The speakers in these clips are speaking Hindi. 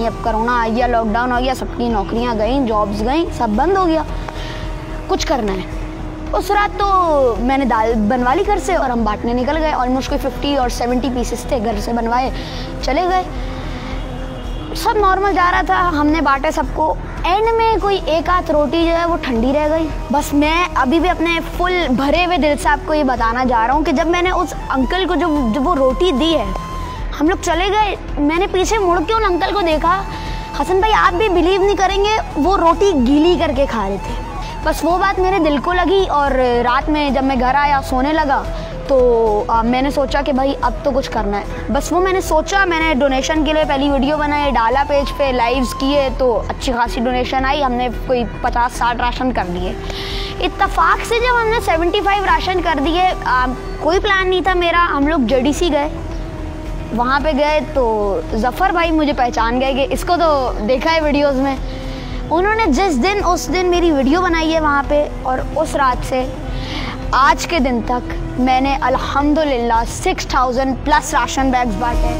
अब कोरोना आ गया, लॉकडाउन आ गया, सबकी नौकरियां गई, जॉब्स गई, सब बंद हो गया, कुछ करना है। उस रात तो मैंने दाल बनवा ली घर से और हम बांटने निकल गए। ऑलमोस्ट कोई 50 और 70 पीसेस थे, घर से बनवाए, चले गए। सब नॉर्मल जा रहा था, हमने बांटे सबको। एंड में कोई एक आध रोटी जो है वो ठंडी रह गई। बस मैं अभी भी अपने फुल भरे हुए दिल से आपको ये बताना जा रहा हूँ कि जब मैंने उस अंकल को जब वो रोटी दी है, हम लोग चले गए, मैंने पीछे मुड़ के उन अंकल को देखा। हसन भाई आप भी बिलीव नहीं करेंगे, वो रोटी गीली करके खा रहे थे। बस वो बात मेरे दिल को लगी और रात में जब मैं घर आया सोने लगा तो मैंने सोचा कि भाई अब तो कुछ करना है। बस वो मैंने सोचा, मैंने डोनेशन के लिए पहली वीडियो बनाई, डाला पेज पे, लाइव्स किए तो अच्छी खासी डोनेशन आई। हमने कोई 50-60 राशन कर दिए। इत्तफाक से जब हमने 75 राशन कर दिए, कोई प्लान नहीं था मेरा, हम लोग JDC गए। वहाँ पे गए तो ज़फ़र भाई मुझे पहचान गए कि इसको तो देखा है वीडियोस में। उन्होंने उस दिन मेरी वीडियो बनाई है वहाँ पे, और उस रात से आज के दिन तक मैंने अल्हम्दुलिल्लाह 6000 प्लस राशन बैग्स बांटे।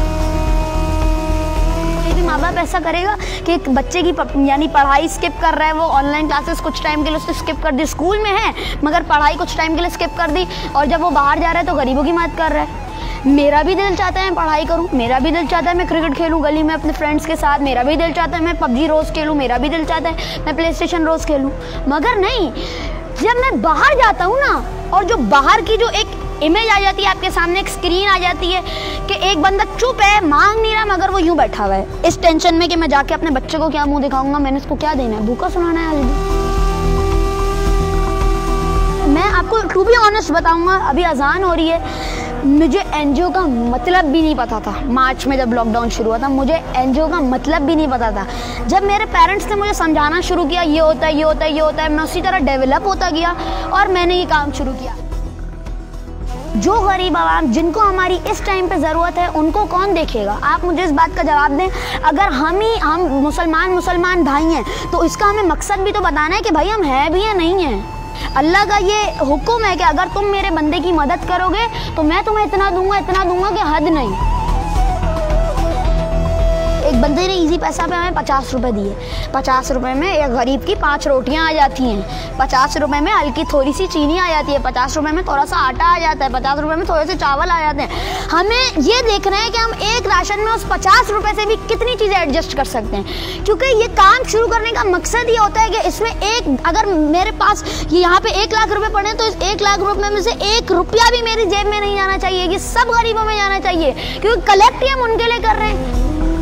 यदि माँ बाप ऐसा करेगा कि एक बच्चे की यानी पढ़ाई स्किप कर रहा है, वो ऑनलाइन क्लासेस कुछ टाइम के लिए उसने स्किप कर दी, स्कूल में है मगर पढ़ाई कुछ टाइम के लिए स्किप कर दी, और जब वो बाहर जा रहा है तो गरीबों की मदद कर रहा है। मेरा भी दिल चाहता है मैं पढ़ाई करूं, मेरा भी दिल चाहता है मैं क्रिकेट खेलूं गली में अपने फ्रेंड्स के साथ, मेरा भी दिल चाहता है मैं PUBG रोज़ खेलूं, मेरा भी दिल चाहता है मैं PlayStation रोज़ खेलूं। मगर नहीं, जब मैं बाहर जाता हूँ ना, और जो बाहर की जो एक इमेज आ जाती है आपके सामने, एक स्क्रीन आ जाती है कि एक बंदा चुप है, मांग नहीं रहा, मगर वो यूं बैठा हुआ है इस टेंशन में कि मैं जाके अपने बच्चे को क्या मुंह दिखाऊंगा, मैंने इसको क्या देना है, भूखा सुनाना है आज। मैं आपको टू बी ऑनेस्ट बताऊंगा, अभी अजान हो रही है, मुझे NGO का मतलब भी नहीं पता था। मार्च में जब लॉकडाउन शुरू हुआ था, मुझे NGO का मतलब भी नहीं पता था। जब मेरे पेरेंट्स ने मुझे समझाना शुरू किया, ये होता है, ये होता है, ये होता है, मैं उसी तरह डेवलप होता गया और मैंने ये काम शुरू किया। जो गरीब आवाम जिनको हमारी इस टाइम पे ज़रूरत है, उनको कौन देखेगा? आप मुझे इस बात का जवाब दें। अगर हम मुसलमान भाई हैं तो इसका हमें मकसद भी तो बताना है कि भाई हम हैं भी या नहीं हैं। अल्लाह का ये हुक्म है कि अगर तुम मेरे बंदे की मदद करोगे तो मैं तुम्हें इतना दूंगा कि हद नहीं। एक बंदे ने इजी पैसा पे हमें 50 रुपये दिए। 50 रुपये में एक गरीब की 5 रोटियां आ जाती हैं। 50 रुपये में हल्की थोड़ी सी चीनी आ जाती है। 50 रुपये में थोड़ा सा आटा आ जाता है। 50 रुपये में थोड़े से चावल आ जाते हैं। हमें ये देखना है कि हम एक राशन में उस 50 रुपये से भी कितनी चीज़ें एडजस्ट कर सकते हैं, क्योंकि ये काम शुरू करने का मकसद ये होता है कि इसमें अगर मेरे पास ये यहाँ पे 1 लाख रुपए पड़े तो इस 1 लाख रुपए में से 1 रुपया भी मेरी जेब में नहीं जाना चाहिए, ये सब गरीबों में जाना चाहिए, क्योंकि कलेक्ट ही हम उनके लिए कर रहे हैं।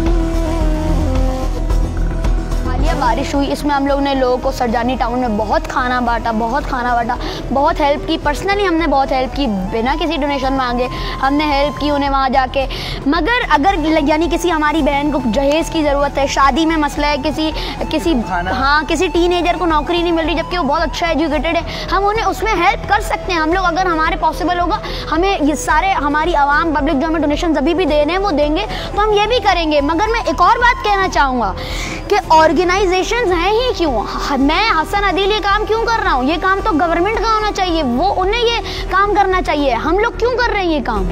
बारिश हुई, इसमें हम लोग ने लोगों को सरजानी टाउन में बहुत खाना बांटा, बहुत हेल्प की। पर्सनली हमने बहुत हेल्प की, बिना किसी डोनेशन मांगे हमने हेल्प की उन्हें वहाँ जाके। मगर अगर यानी किसी हमारी बहन को जहेज़ की ज़रूरत है, शादी में मसला है, किसी टीनेजर को नौकरी नहीं मिल रही जबकि वो बहुत अच्छा एजुकेटेड है, हम उन्हें उसमें हेल्प कर सकते हैं। हम लोग अगर हमारे पॉसिबल होगा, हमें ये सारे हमारी आवाम पब्लिक जो हमें डोनेशन अभी भी दे रहे हैं वो देंगे तो हम ये भी करेंगे। मगर मैं एक और बात कहना चाहूँगा कि ऑर्गेनाइजेशंस हैं ही क्यों? मैं हसन अदील ये काम क्यों कर रहा हूँ? ये काम तो गवर्नमेंट का होना चाहिए, वो उन्हें ये काम करना चाहिए। हम लोग क्यों कर रहे हैं ये काम?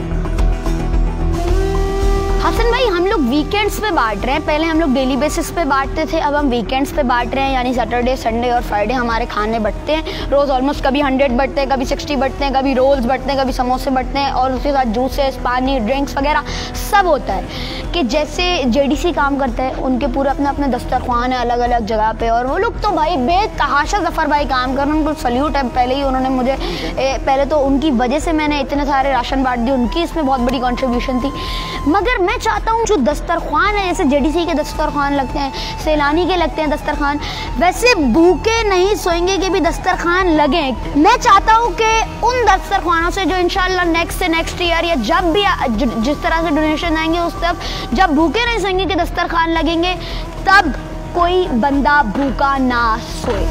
हसन भाई हम लोग वीकेंड्स पे बांट रहे हैं, पहले हम लोग डेली बेसिस पे बांटते थे, अब हम वीकेंड्स पे बांट रहे हैं, यानी सैटरडे, संडे और फ्राइडे हमारे खाने बटते हैं। रोज़ ऑलमोस्ट कभी 100 बटते हैं, कभी 60 बटते हैं, कभी रोल्स बटते हैं, कभी समोसे बटते हैं, और उसके साथ जूसेस, पानी, ड्रिंक्स वगैरह सब होता है। कि जैसे JDC काम करता है, उनके पूरे अपने दस्तरखान है अलग अलग जगह पे, और वो लोग तो भाई बेतहाशा ज़फ़र भाई काम कर रहे हैं, उनको सल्यूट है। पहले ही उन्होंने मुझे पहले तो उनकी वजह से मैंने इतने सारे राशन बांट दिए, उनकी इसमें बहुत बड़ी कॉन्ट्रीब्यूशन थी। मगर मैं चाहता हूँ जो दस्तरखान है, जैसे JDC के दस्तरखान लगते हैं, सैलानी के लगते हैं दस्तरखान, वैसे भूखे नहीं सोएंगे कि भी दस्तरखान लगे। मैं चाहता हूँ कि उन दस्तरखानों से जो इंशाल्लाह नेक्स्ट ईयर या जब भी जिस तरह से डोनेशन आएंगे उस तब जब भूखे नहीं सोएंगे कि दस्तरखान लगेंगे, तब कोई बंदा भूखा ना सोए।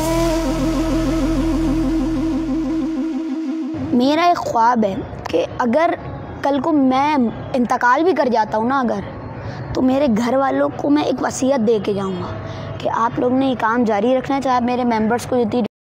मेरा एक ख्वाब है कि अगर कल को मैं इंतकाल भी कर जाता हूँ ना अगर, तो मेरे घर वालों को मैं एक वसीयत दे के जाऊँगा कि आप लोग ने ये काम जारी रखना है, चाहे आप मेरे मेंबर्स को जितनी